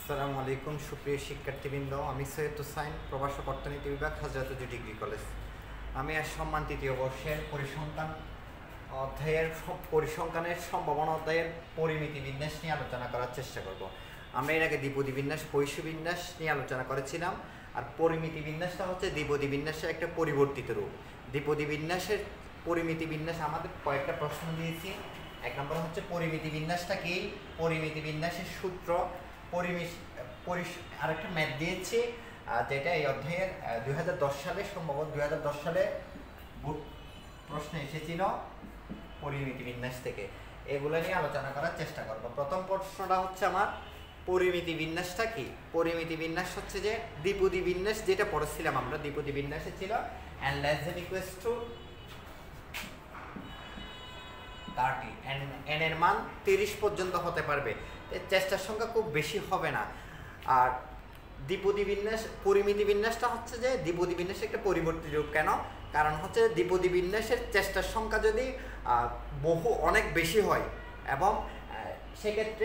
আসসালামু আলাইকুম সুপ্রিয় শিক্ষার্থীবৃন্দ, আমি সৈয়দ হোসাইন, প্রভাষক অর্থনীতি বিভাগ, হাজরা-তাজু ডিগ্রি কলেজ। আমি আজ সম্মান তৃতীয় বর্ষের পরিসংখ্যানের সম্ভাবনা অধ্যায়ের পরিমিতি বিন্যাস নিয়ে আলোচনা করার চেষ্টা করব। আমরা এর আগে দ্বিপদী বিন্যাস, বৈশ্য বিন্যাস নিয়ে আলোচনা করেছিলাম, আর পরিমিতি বিন্যাসটা হচ্ছে দ্বিপদী বিন্যাসের একটা পরিবর্তিত রূপ। দ্বিপদী বিন্যাসের পরিমিতি বিন্যাস আমাদের কয়েকটা প্রশ্ন দিয়েছি। এক নম্বর হচ্ছে পরিমিতি বিন্যাসটা কি, পরিমিতি বিন্যাসের সূত্র, আরেকটা ম্যাথ দিয়েছি যেটা এই অধ্যায়ের 2010 সালে, সম্ভবত 2010 সালে প্রশ্ন এসেছিল পরিমিতি বিন্যাস থেকে। এগুলো নিয়ে আলোচনা করার চেষ্টা করব। প্রথম প্রশ্নটা হচ্ছে আমার, পরিমিতি বিন্যাসটা কি? পরিমিতি বিন্যাস হচ্ছে যে দ্বিপদী বিন্যাস যেটা পড়েছিলাম আমরা, দ্বিপদী বিন্যাসে ছিল n less than equals to 30, n এর মান 30 পর্যন্ত হতে পারবে, চেষ্টার সংখ্যা খুব বেশি হবে না। আর দ্বিপদী বিন্যাস, পরিমিতি বিন্যাসটা হচ্ছে যে দ্বিপদী বিন্যাসের একটা পরিবর্তিত রূপ। কেন? কারণ হচ্ছে দ্বিপদী বিন্যাসের চেষ্টার সংখ্যা যদি অনেক বেশি হয়, এবং সেক্ষেত্রে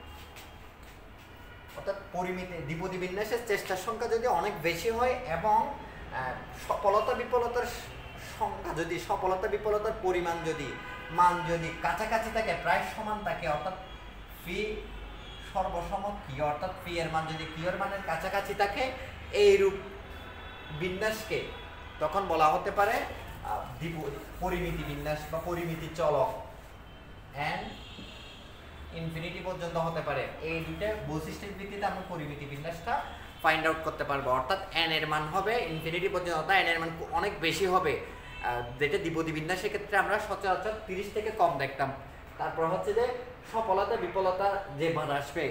অর্থাৎ দ্বিপদী বিন্যাসের চেষ্টার সংখ্যা যদি অনেক বেশি হয় এবং সফলতা বিফলতার সংখ্যা যদি, সফলতা বিফলতার পরিমাণ যদি, মান যদি কাছাকাছি থাকে, প্রায় সমান থাকে, অর্থাৎ ফি সর্বসম কি, অর্থাৎ ফি এর মান যদি কি এর মানের কাছাকাছি থাকে, এই রূপ বিন্যাসকে তখন বলা হতে পারে পরিমিতি বিন্যাস বা পরিমিতি চলক। এন ইনফিনিটি পর্যন্ত হতে পারে। এই দুটো বৈশিষ্ট্যের ভিত্তিতে আমরা পরিমিতি বিন্যাসটা ফাইন্ড আউট করতে পারবো। অর্থাৎ এন এর মান হবে ইনফিনিটি পর্যন্ত, অর্থাৎ এন এর মান অনেক বেশি হবে, যেটা দ্বিপদী বিন্যাসের ক্ষেত্রে আমরা সচরাচর 30 থেকে কম দেখতাম। তারপর হচ্ছে যে সফলতা বিফলতা যে মান আসবে,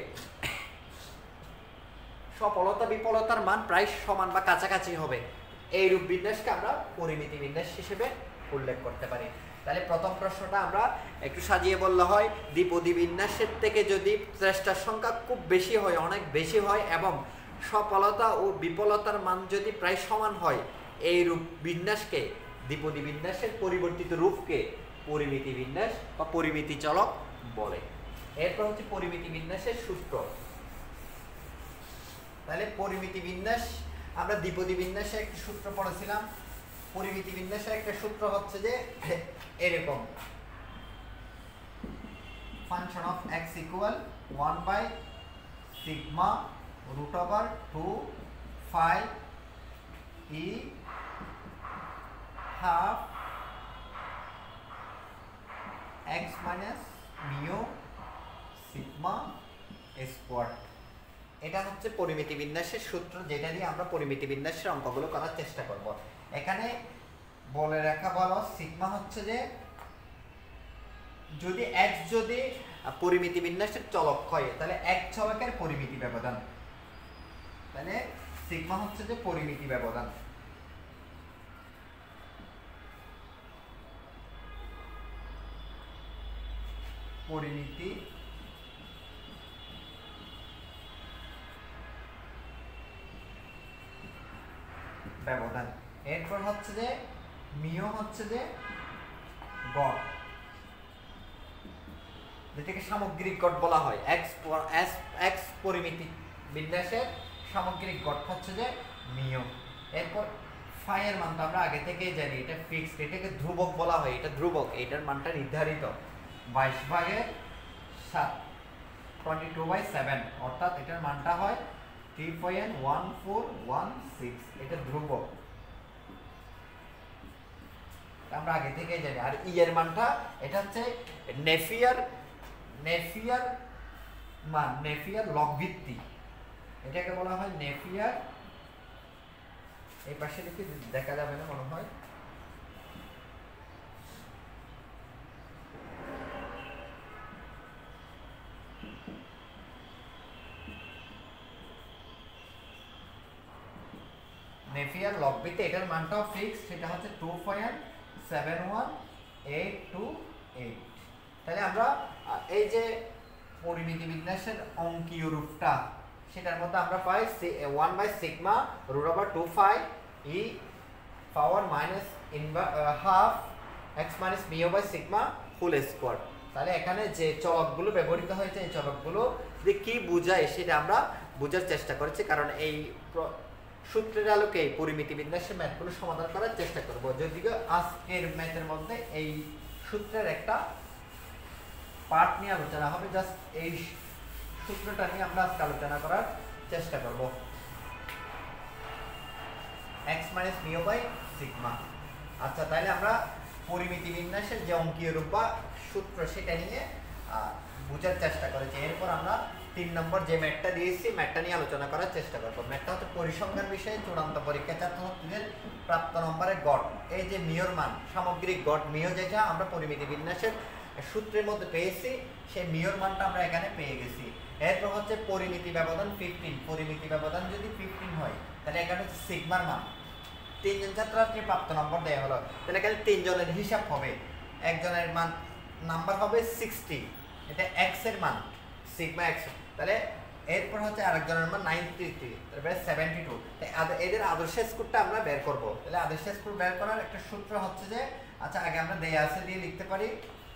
সফলতা বিফলতার মান প্রায় সমান বা কাছাকাছি হবে, এই রূপ বিন্যাসকে আমরা পরিমিতি বিন্যাস হিসেবে উল্লেখ করতে পারি। তাহলে প্রথম প্রশ্নটা আমরা একটু সাজিয়ে বললে হয়, দ্বিপদী বিন্যাসের থেকে যদি চেষ্টার সংখ্যা খুব বেশি হয়, অনেক বেশি হয়, এবং সফলতা ও বিফলতার মান যদি প্রায় সমান হয়, এই রূপ বিন্যাসকে, দ্বিপদী বিন্যাসের পরিবর্তিত রূপকে পরিমিতি বিন্যাস বা পরিমিতি চলক বলে। এরপর হচ্ছে পরিমিতি বিন্যাসের সূত্র। তাহলে পরিমিতি বিন্যাস, আমরা দ্বিপদী বিন্যাসে একটা সূত্র পড়েছিলাম। পরিমিতি বিন্যাসের একটা সূত্র হচ্ছে যে এরকম, function of x equal 1/sigma √2 phi e half x minus mu sigma square। এটা হচ্ছে পরিমিতি বিন্যাসের সূত্র, যেটা দিয়ে আমরা পরিমিতি বিন্যাসের অঙ্কগুলো করার চেষ্টা করব। এখানে বলে রাখা ভালো, সিগমা হচ্ছে যে যদি x যদি পরিমিতি বিন্যাসের চলক হয়, তাহলে এক চলকের পরিমিতি ব্যবধান, তাহলে সিগমা হচ্ছে যে পরিমিতি ব্যবধান। পরিমিতি ব্যবধান। এরপর হচ্ছে যে মিও হচ্ছে যে গড়, যেটাকে সামগ্রিক গড় বলা হয়। x পরিমিতি বিন্যাসের সামগ্রিক গড় হচ্ছে যে মিও। এরপর ফাই এর মানটা আমরা আগে থেকেই জানি, এটা ফিক্সড, এটাকে ধ্রুবক বলা হয়, এটা ধ্রুবক, এটার মানটা নির্ধারিত 22/7 22/7, অর্থাৎ এটার মানটা হয় 3.1416, এটা ধ্রুবক, আমরা আগে থেকেই জানি। আর ই এর মানটা, এটা হচ্ছে নেফিয়ার মান, নেফিয়ার লগ ভিত্তি, এটাকে বলা হয় নেফিয়ার, এই পাশে লিখে দেখা যাবে না মনে হয়, নেফিয়ার লগ ভিত্তি, এটার মানটাও ফিক্সড, সেটা হচ্ছে 2.71828। তাহলে আমরা এই যে পরিমিতি বিন্যাসের অঙ্কীয় রূপটা, সেটার মধ্যে আমরা পাই 1/sigma √2 phi e power minus half x minus mu by sigma whole square। তাহলে এখানে যে চলকগুলো ব্যবহৃত হয়েছে এই চলকগুলো যে কি বোঝায় সেটা আমরা বোঝার চেষ্টা করেছি, কারণ এই সূত্রের আলোকে এই পরিমিতি বিন্যাসের ম্যাথগুলো সমাধান করার চেষ্টা করব। যদিও আজকের ম্যাথের মধ্যে এই সূত্রের একটা পার্ট নিয়ে আলোচনা হবে, জাস্ট এই সূত্রটা নিয়ে আমরা আজকে আলোচনা করার চেষ্টা করব। x minus mu by sigma. আচ্ছা, তাহলে আমরা পরিমিতি বিন্যাসের যে অঙ্কীয় রূপ বা সূত্র সেটা নিয়ে বোঝার চেষ্টা করেছি। এরপর আমরা 3 নম্বর যে ম্যাথটা দিয়েছি ম্যাথটা নিয়ে আলোচনা করার চেষ্টা করব। ম্যাথটা হচ্ছে পরিসংখ্যান বিষয়ে চূড়ান্ত পরীক্ষা ছাত্রছাত্রীদের প্রাপ্ত নম্বরের গড়। এই যে মিওর মান, সামগ্রিক গড় মিও, যেটা আমরা পরিমিতি বিন্যাসের সূত্রের মধ্যে পেয়েছি, সেই মিওর মানটা আমরা এখানে পেয়ে গেছি। এরপর হচ্ছে পরিমিতি ব্যবধান 15। পরিমিতি ব্যবধান যদি 15 হয় তাহলে এখানে হচ্ছে সিগমার মান। 3 জন ছাত্রছাত্রীর প্রাপ্ত নম্বর দেওয়া হলো, তাহলে এখানে 3 জনের হিসাব হবে। একজনের মান নাম্বার হবে 60, এটা x এর মান সিগমা x। তাহলে এরপর হচ্ছে আরেকজনের মান 93, তারপরে 72। এদের আদর্শ স্কোরটা আমরা বের করব। তাহলে আদর্শ স্কোর বের করার একটা সূত্র হচ্ছে যে, আচ্ছা আগে আমরা দেয়া আছে দিয়ে লিখতে পারি।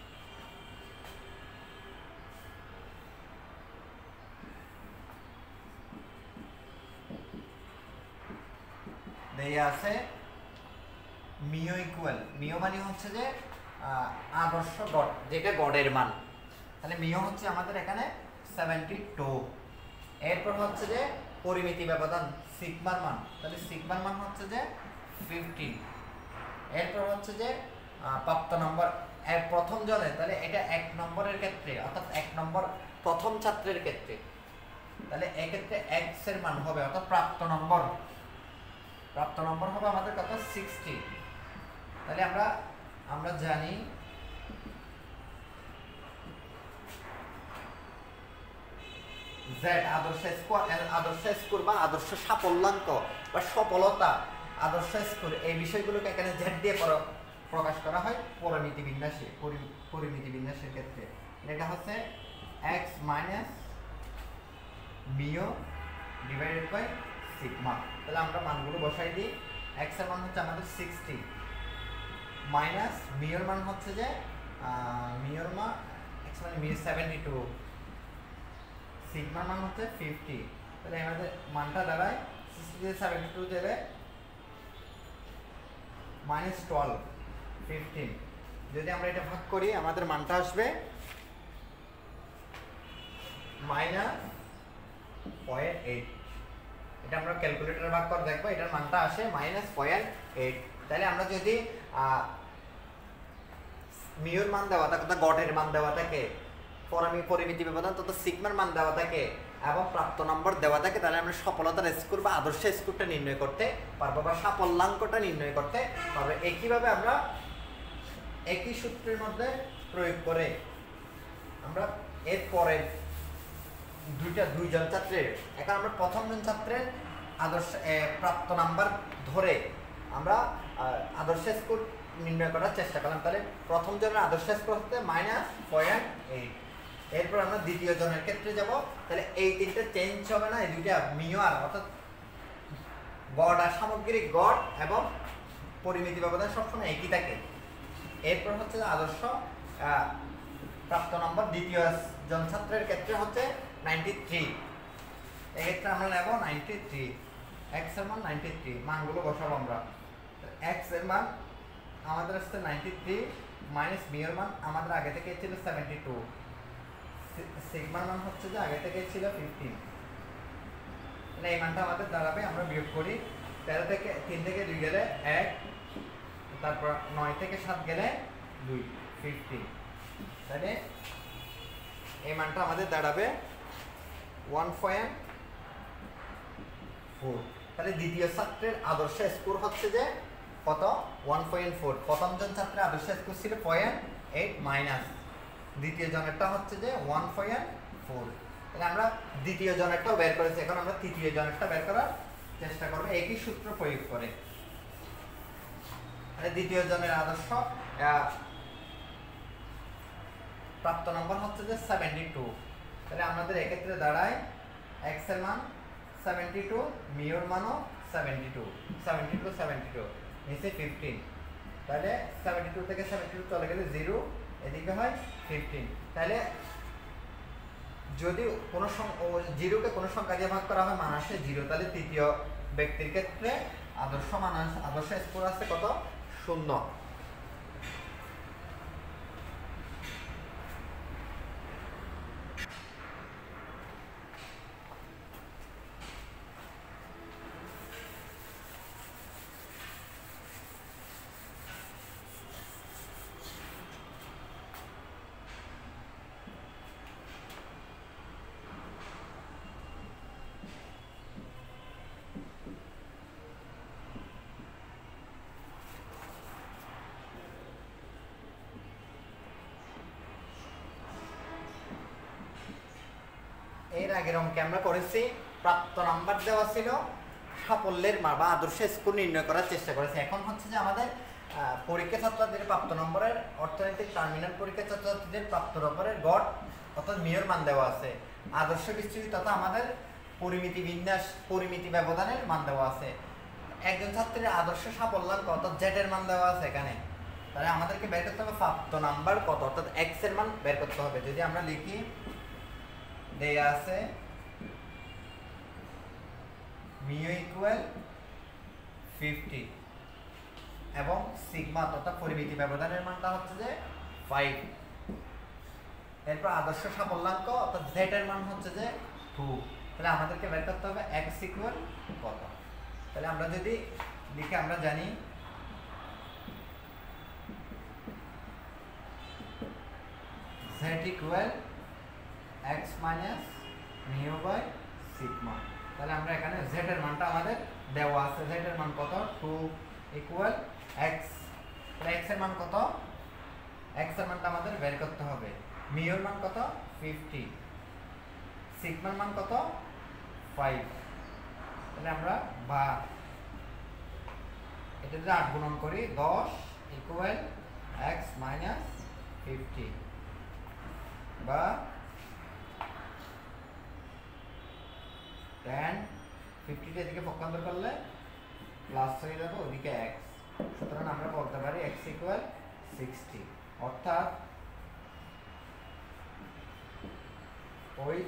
দেয়া আছে মিও ইকুয়াল, মিও মানে হচ্ছে যে আদর্শ গড়, যেটা গড়ের মান। তাহলে মিও হচ্ছে আমাদের এখানে 72। এরপর হচ্ছে যে পরিমিতি ব্যবধান সিগমার মান, তাহলে সিগমার মান হচ্ছে যে 15। এরপর হচ্ছে যে প্রাপ্ত নম্বর প্রথম জনের, তাহলে এটা 1 নম্বরের ক্ষেত্রে, অর্থাৎ 1 নম্বর প্রথম ছাত্রের ক্ষেত্রে, তাহলে এক্ষেত্রে x এর মান হবে, অর্থাৎ প্রাপ্ত নম্বর হবে আমাদের কত 60। তাহলে আমরা জানি z আদর্শ স্কোর বা আদর্শ সাফল্যাঙ্ক বা সফলতা, আদর্শ স্কোর, এই বিষয়গুলোকে এখানে z দিয়ে প্রকাশ করা হয় পরিমিতি বিন্যাসের ক্ষেত্রে। এটা হচ্ছে x minus mu divided by sigma. তাহলে আমরা মানগুলো বসাই দিই। x এর মান হচ্ছে আমাদের 60 মাইনাস মিওর মান হচ্ছে যে মিওর মান x মানে মিও 72, সিগমার মান হচ্ছে 50। তাহলে আমাদের মানটা দাঁড়ায় 60 থেকে 72 দিলে -12 15। যদি আমরা এটা ভাগ করি আমাদের মানটা আসবে -0.8। এটা আমরা ক্যালকুলেটরে ভাগ করে দেখবো, এটার মানটা আসে -0.8। তাহলে আমরা যদি মিওর মান দেওয়া থাকে, গড়ের মান দেওয়া থাকে, পরিমিতি ব্যবধান তত সিগমার মান দেওয়া থাকে এবং প্রাপ্ত নম্বর দেওয়া থাকে, তাহলে আমরা সফলতার স্কোর বা আদর্শ স্কোরটা নির্ণয় করতে পারবো বা সাফল্যাঙ্কটা নির্ণয় করতে পারবো। একইভাবে আমরা একই সূত্রের মধ্যে প্রয়োগ করে আমরা এরপরে দুইজন ছাত্রের, এখন আমরা প্রথম জন ছাত্রের আদর্শ প্রাপ্ত নাম্বার ধরে আমরা আদর্শ স্কোর নির্ণয় করার চেষ্টা করলাম। তাহলে প্রথম জনের আদর্শ স্কোর হচ্ছে -0.8। এরপর আমরা দ্বিতীয় জনের ক্ষেত্রে যাব। তাহলে এই তিনটা চেঞ্জ হবে না, এই দুইটা মিও আর, অর্থাৎ গড় আর সামগ্রিক গড় এবং পরিমিতি ব্যবধান সবসময় একই থাকে। এরপর হচ্ছে আদর্শ প্রাপ্ত নম্বর দ্বিতীয় জন ছাত্রের ক্ষেত্রে হচ্ছে 93। এক্ষেত্রে আমরা নেব 93, x এর মান 93, মানগুলো বসাবো আমরা। x এর মান আমাদের আসছে 93 মাইনাস মিওর মান আমাদের আগে থেকে ছিল 72, সিগমার মান হচ্ছে যে আগে থেকে ছিল 15। তাহলে এই মানটা আমাদের দাঁড়াবে, আমরা বিয়োগ করি 13 থেকে 3 থেকে 2 গেলে 1, তারপর 9 থেকে 7 গেলে 2, 15। তাহলে এই মানটা আমাদের দাঁড়াবে 1.4। তাহলে দ্বিতীয় ছাত্রের আদর্শ স্কোর হচ্ছে যে কত 1.4। প্রথম জন ছাত্রের আদর্শ স্কোর ছিল 0.8 মাইনাস দ্বিতীয় জনেরটা হচ্ছে যে 1.4। তাহলে আমরা দ্বিতীয় জনেরটাও বের করেছি, এখন আমরা তৃতীয় জনেরটা বের করার চেষ্টা করব একই সূত্র প্রয়োগ করে। তাহলে দ্বিতীয় জনের আদর্শ প্রাপ্ত নম্বর হচ্ছে যে 72। তাহলে আমাদের এক্ষেত্রে দাঁড়ায় x এর মান 72, মিওর মানও 72 নিচে 15। তাহলে 72 থেকে 72 চলে গেলে 0, এদিকে হয় 15। তাহলে যদি কোনো জিরোকে কোনো সংখ্যা দিয়ে ভাগ করা হয় মান আসে 0, তাহলে তৃতীয় ব্যক্তির ক্ষেত্রে আদর্শ স্কোর আছে কত? 0। এর আগের অঙ্কে আমরা করেছি প্রাপ্ত নাম্বার দেওয়া ছিল, সাফল্যের মান বা আদর্শ স্কোর নির্ণয় করার চেষ্টা করেছি। এখন হচ্ছে যে আমাদের পরীক্ষা ছাত্রদের প্রাপ্ত নম্বরের অর্থনৈতিক টার্মিনাল পরীক্ষা ছাত্রছাত্রীদের প্রাপ্ত নম্বরের গড় অর্থাৎ মেয়র মান দেওয়া আছে, আদর্শ বিস্তৃতি তথা আমাদের পরিমিতি বিন্যাস পরিমিতি ব্যবধানের মান দেওয়া আছে, একজন ছাত্রের আদর্শ সাফল্যাঙ্ক অর্থাৎ জেটের মান দেওয়া আছে এখানে। তাহলে আমাদেরকে বের করতে হবে প্রাপ্ত নাম্বার কত অর্থাৎ এক্স এর মান বের করতে হবে। যদি আমরা লিখি দেয়া আছে মিউ ইকুয়াল 50 এবং সিগমা তথা পরিমিতি ব্যবধানের মানটা হচ্ছে যে 5। এরপর আদর্শ সাফল্যাঙ্ক অর্থাৎ জেড এর মান হচ্ছে যে 2। তাহলে আমাদেরকে বের করতে হবে এক্স ইকুয়াল কত। তাহলে আমরা যদি লিখে আমরা জানি Z equal x minus mu by sigma. তাহলে আমরা এখানে z এর মানটা আমাদের দেওয়া আছে, z এর মান কত? 2 ইকুয়াল x। তাহলে x এর মান কত? x এর মানটা আমাদের বের করতে হবে। মিউ এর মান কত? 50। সিগমার মান কত? 5। তাহলে আমরা বা এটা যদি 8 গুণন করি 10 ইকুয়াল x মাইনাস 50 বা 10 50 টা এদিকে পক্ষান্তর করলে প্লাস হয়ে যাবে ওদিকে x। সুতরাং আমরা বলতে পারি x ইকুয়াল 60। অর্থাৎ ওই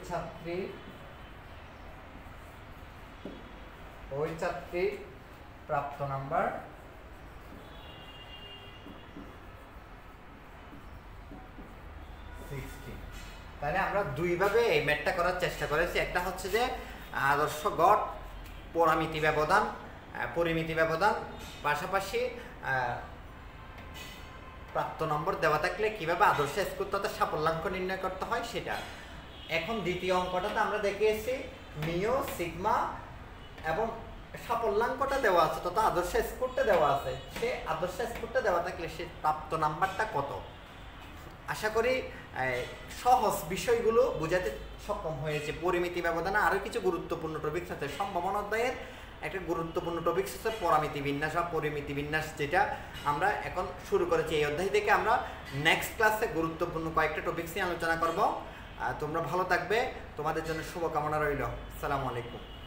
ছাত্রীর প্রাপ্ত নাম্বার 60। তাহলে আমরা দুইভাবে এই ম্যাথটা করার চেষ্টা করেছি। একটা হচ্ছে যে আদর্শ গড় পরামিতি ব্যবধান পরিমিতি ব্যবধান, পাশাপাশি প্রাপ্ত নম্বর দেওয়া থাকলে কিভাবে আদর্শ স্কোর তথা সাফল্যাঙ্ক নির্ণয় করতে হয় সেটা। এখন দ্বিতীয় অঙ্কটাতে আমরা দেখিয়েছি মিউ সিগমা এবং সাফল্যাঙ্কটা দেওয়া আছে তথা আদর্শ স্কোরটা দেওয়া আছে, সে আদর্শ স্কোরটা দেওয়া থাকলে সে প্রাপ্ত নাম্বারটা কত। আশা করি সহজ বিষয়গুলো বোঝাতে সক্ষম হয়েছে। পরিমিতি ব্যবধানে আরও কিছু গুরুত্বপূর্ণ টপিকস আছে। সম্ভাবনা অধ্যায়ের একটা গুরুত্বপূর্ণ টপিকস আছে পরামিতি বিন্যাস বা পরিমিতি বিন্যাস, যেটা আমরা এখন শুরু করেছি। এই অধ্যায় থেকে আমরা নেক্সট ক্লাসে গুরুত্বপূর্ণ কয়েকটা টপিকস নিয়ে আলোচনা করব। তোমরা ভালো থাকবে, তোমাদের জন্য শুভকামনা রইল। আসসালামু আলাইকুম।